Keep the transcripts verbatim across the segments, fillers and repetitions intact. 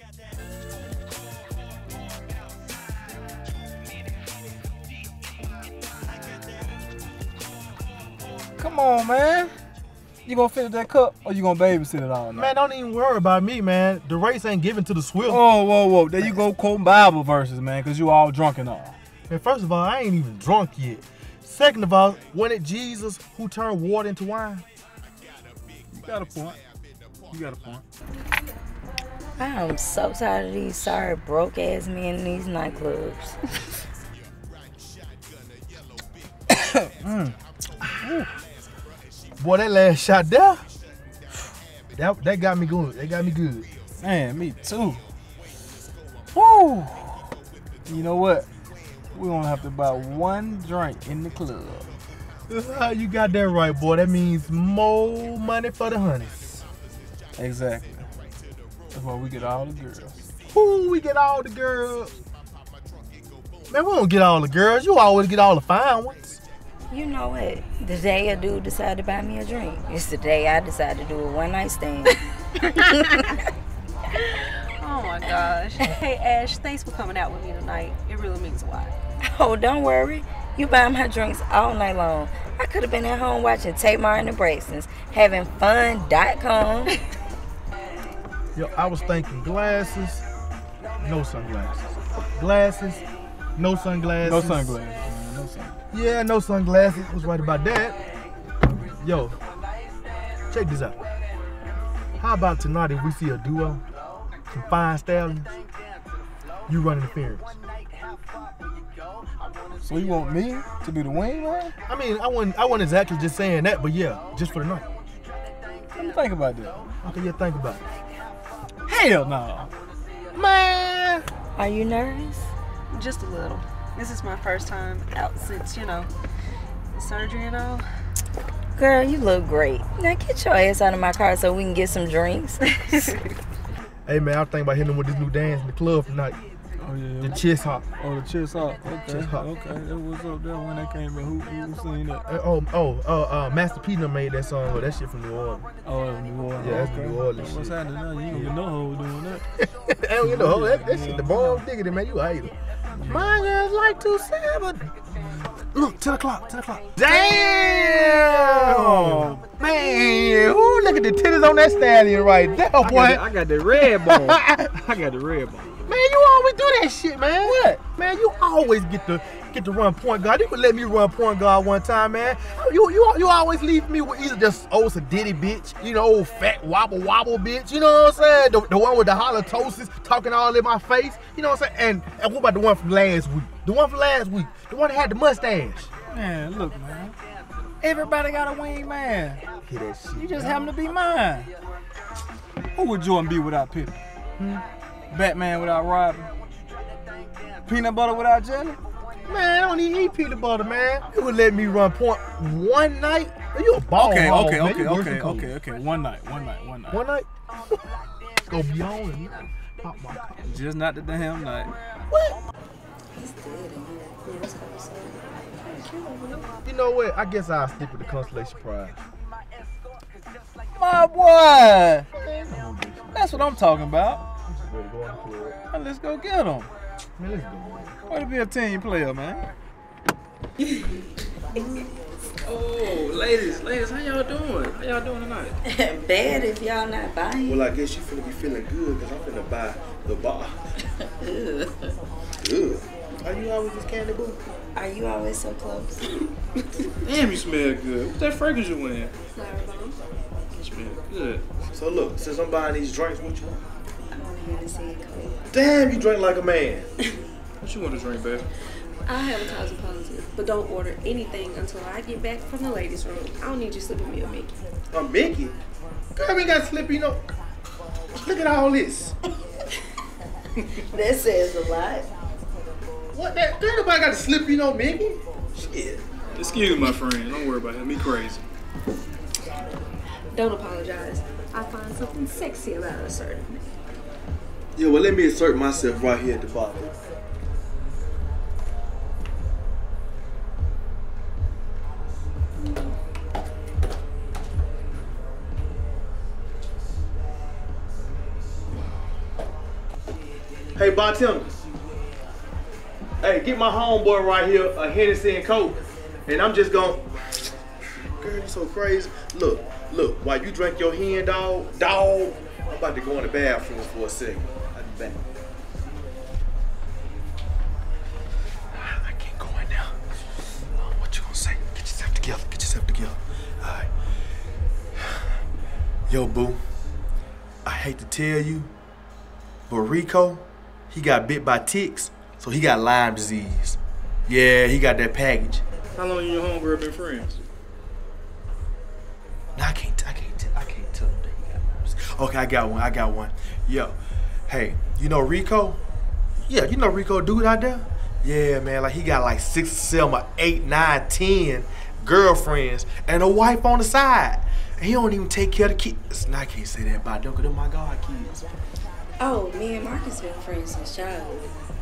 Come on, man. You gonna finish that cup or you gonna babysit it all night? Man, don't even worry about me, man. The race ain't given to the swift. Whoa, whoa, whoa. There you go quoting Bible verses, man, because you all drunk and all. Man, first of all, I ain't even drunk yet. Second of all, wasn't it Jesus who turned water into wine? You got a point. You got a point. I am so tired of these sorry broke ass men in these nightclubs. mm. Boy, that last shot there, that, that got me good. That got me good. Man, me too. Woo! You know what? We're gonna have to buy one drink in the club. You got that right, boy. That means more money for the honeys. Exactly. That's why we get all the girls. Who we get all the girls? Man, we don't get all the girls. You always get all the fine ones. You know what? The day a dude decided to buy me a drink, it's the day I decided to do a one night stand. Oh my gosh. Hey Ash, thanks for coming out with me tonight. It really means a lot. Oh, don't worry. You buy my drinks all night long. I could have been at home watching Tamar and the Braxtons, having fun dot com. Yo, I was thinking glasses, no sunglasses. Glasses, no sunglasses. No sunglasses, man. No sunglasses. Yeah, no sunglasses. I was right about that. Yo, check this out. How about tonight if we see a duo, some fine stallions, you run interference? So you want me to be the wingman? I mean, I wasn't, I wasn't exactly just saying that, but yeah, just for the night. Let me think about that. Okay, yeah, think about it. Hell no. Man! Are you nervous? Just a little. This is my first time out since, you know, the surgery and all. Girl, you look great. Now get your ass out of my car so we can get some drinks. Hey man, I was thinking about hitting them with this new dance in the club tonight. Oh yeah. The chest hop. Oh, the chest hop. Okay. Chest hop. Okay. That was up there when that came in. Who who seen that? Uh, oh, oh, oh, uh, Master P done made that song. Oh, that shit from New Orleans. Oh, New Orleans. Yeah, that's okay. New Orleans What's shit. happening now? You ain't even know who doing that. I don't get no hoe. That, that shit, the bomb diggity, man. You a hater. My girls like to seven. Look, ten o'clock, ten o'clock. Damn! Man, ooh, look at the titties on that stallion right there, boy. I got, the, I got the red bone. I got the red bone. Man, you always do that shit, man. What? Man, you always get the get to run point guard. You could let me run point guard one time, man. You you you always leave me with either just old sedity bitch, you know, old fat wobble wobble bitch. You know what I'm saying? The, the one with the halitosis talking all in my face. You know what I'm saying? And, and what about the one from last week? The one from last week. The one that had the mustache. Man, look, man. Everybody got a wing, man. Hear that shit? You just happen to be mine. Who would Jordan be without Pippen? Hmm? Batman without Robin? Peanut butter without jelly? Man, I don't even eat peanut butter, man. You would let me run point one night? You a ball Okay, hog, okay, man. okay, You worse okay, than cool. okay, okay. One night, one night, one night. One night? Go be on and pop my car. Just not the damn night. What? You know what? I guess I'll stick with the consolation prize. My boy! That's what I'm talking about. Ready to go on the club. Now let's go get him. Man, let's go. Way to be a team player, man. Oh, ladies, ladies, how y'all doing? How y'all doing tonight? Bad if y'all not buying. Well, I guess you finna be feeling good because I'm finna buy the bar. Good. Are you always this candy boo? Are you always so close? Damn, you smell good. What's that fragrance you wearing? Flower bomb. You smell good. So look, since I'm buying these drinks, what you want? I want to hear the sing cold. Damn, you drink like a man. What you want to drink, baby? I have a cosmopolitan, but don't order anything until I get back from the ladies' room. I don't need you slipping me a Mickey. A Mickey? Girl, we got slip, you know. Look at all this. That says a lot. What that? Girl, nobody got to slip, you know, Mickey? Shit. Excuse my friend. Don't worry about him. He crazy. Don't apologize. I find something sexy about assertiveness. Yeah, well, let me assert myself right here at the bottom. Hey, bartender. Hey, get my homeboy right here a Hennessy and Coke. And I'm just going, girl, you so crazy. Look, look, while you drink your hen, dog, dog, I'm about to go in the bathroom for a second. I'll be back. I can't go in now. Oh, what you gonna say? Get yourself together, get yourself together. All right. Yo, boo, I hate to tell you, but Rico, he got bit by ticks, so he got Lyme disease. Yeah, he got that package. How long you and your homegirl been friends? No, I can't, I can't, I can't tell him that he got Lyme disease. Okay, I got one, I got one. Yo, hey, you know Rico? Yeah, you know Rico dude out there? Yeah, man, like he got like six, seven, eight, nine, ten girlfriends and a wife on the side. And he don't even take care of the kids. No, I can't say that about them, because they're my God kids. Oh, me and Marcus been friends since childhood.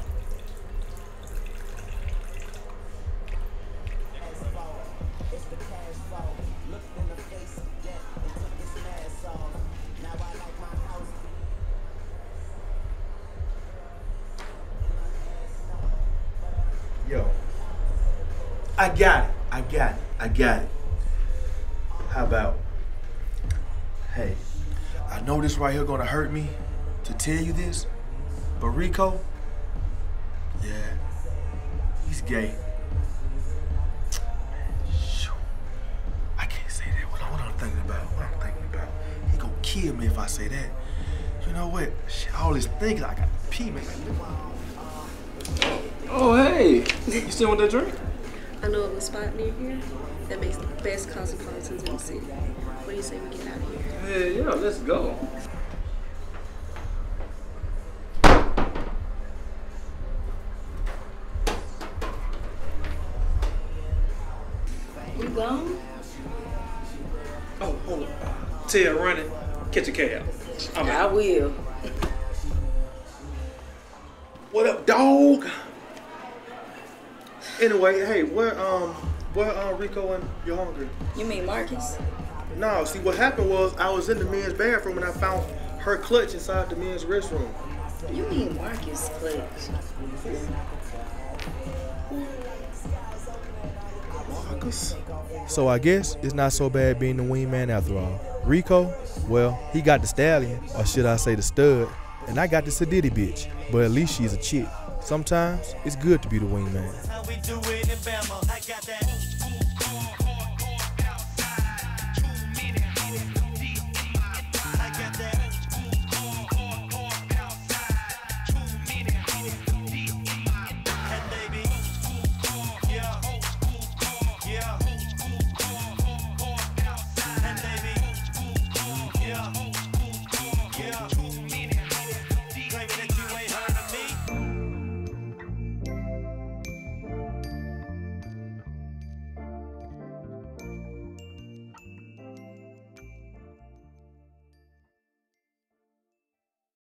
Yo, I got it, I got it, I got it. How about, hey, I know this right here gonna hurt me to tell you this, but Rico, yeah, he's gay. Shoot, I can't say that. What, what I'm thinking about, what I'm thinking about. He gonna kill me if I say that. You know what? Shit, all this thinking, I got to pee, man. Oh, hey. You still want that drink? I know of a spot near here that makes the best cosmopolitans in the city. What do you say we get out of here? Hey, yeah, let's go. You gone? Oh, hold on. Tell Ronnie, catch a cab. I'm I out. will. What up, dog? Anyway, hey, where um, where uh, Rico and your homegirl? You mean Marcus? No, see what happened was I was in the men's bathroom and I found her clutch inside the men's restroom. You mean Marcus clutch? Marcus. So I guess it's not so bad being the wingman after all. Rico, well, he got the stallion, or should I say the stud, and I got the sedity bitch, but at least she's a chick. Sometimes it's good to be the wingman.